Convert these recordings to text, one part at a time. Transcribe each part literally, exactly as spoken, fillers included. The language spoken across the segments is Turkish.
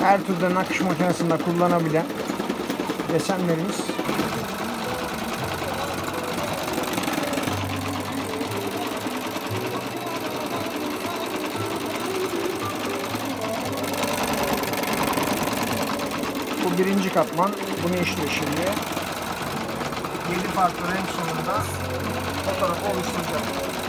her türlü nakış makinesinde kullanabilen desenlerimiz. Bu birinci katman. Bunu işliyor şimdi. yedi farklı renk sonunda fotoğrafı oluşturacak.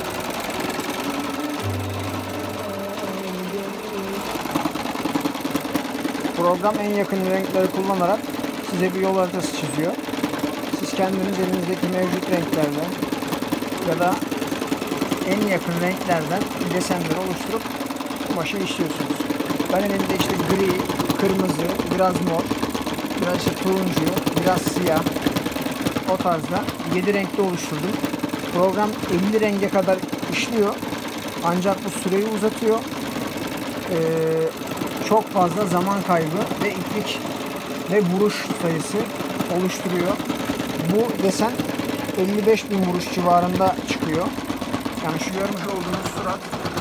Program en yakın renkleri kullanarak size bir yol haritası çiziyor. Siz kendiniz elinizdeki mevcut renklerle ya da en yakın renklerden desenleri oluşturup başa işliyorsunuz. Ben elimde işte gri, kırmızı, biraz mor, biraz işte turuncu, biraz siyah, o tarzda yedi renkte oluşturdum. Program elli renge kadar işliyor. Ancak bu süreyi uzatıyor. Ee, çok fazla zaman kaybı ve iplik ve vuruş sayısı oluşturuyor. Bu desen elli beş bin vuruş civarında çıkıyor. Yani şu görmüş olduğunuz surat.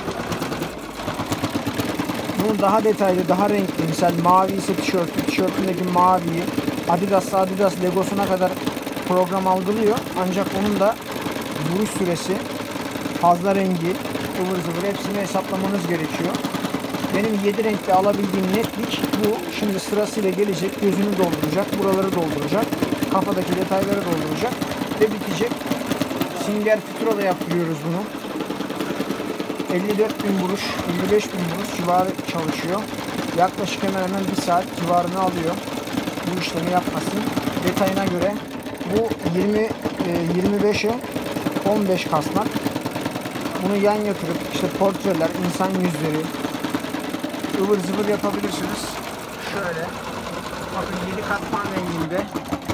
Bunu daha detaylı, daha renkli, misal mavi ise tişörtü, tişörtündeki maviyi Adidas Adidas logosuna kadar program algılıyor. Ancak onun da vuruş süresi, fazla rengi, ıvır zıvır hepsini hesaplamanız gerekiyor. Benim yedi renkte alabildiğim netlik bu. Şimdi sırasıyla gelecek, gözünü dolduracak, buraları dolduracak, kafadaki detayları dolduracak ve bitecek. Singer Futura'da yaptırıyoruz bunu. elli dört bin vuruş, elli beş bin vuruş civarı çalışıyor. Yaklaşık hemen hemen bir saat civarını alıyor bu işlemi yapmasın. Detayına göre bu yirmi yirmi beşe on beş kasnak. Bunu yan yatırıp işte portreler, insan yüzleri, ıvır zıvır yapabilirsiniz. Şöyle bakın yedi katman renginde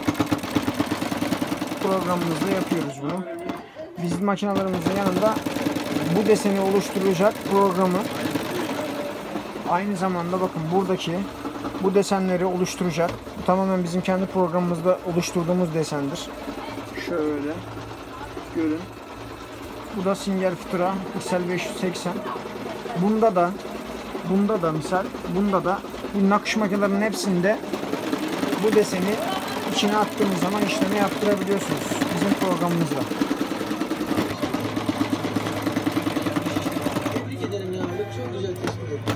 programımızla yapıyoruz bunu. Bizim makinalarımızın yanında bu deseni oluşturacak programı aynı zamanda bakın buradaki bu desenleri oluşturacak. Bu tamamen bizim kendi programımızda oluşturduğumuz desendir. Şöyle görün. Bu da Singer Futura X L beş yüz seksen. Bunda da bunda da misal bunda da bu nakış makinelerinin hepsinde bu deseni içine attığınız zaman işlemi yaptırabiliyorsunuz bizim programımızda. Tebrik ederim ya. Çok güzel tespit ettin.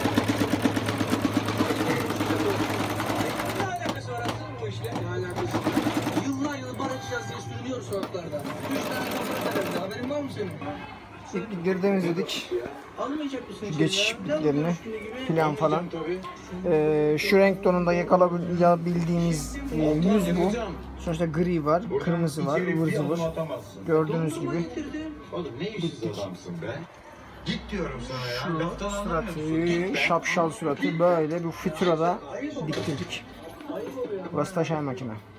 Ne alakası var aslında bu işle? Ne alakası var? Yıllar yılı bar açacağız diye sürünüyoruz sokaklarda. Üç tane kapı verildi. Haberin var mı senin? İplikleri temizledik. Almayacak mısın? Şu geçiş ipliklerini filan falan. Ee, şu renk tonunda yakalayabildiğimiz e, yüz bu. Sonuçta gri var, kırmızı var, ıvır zıvır. Gördüğünüz gibi diktik. Git diyorum sana ya. Şu suratı, şapşal suratı böyle bu Futura'da diktirdik. Burası taşay makine.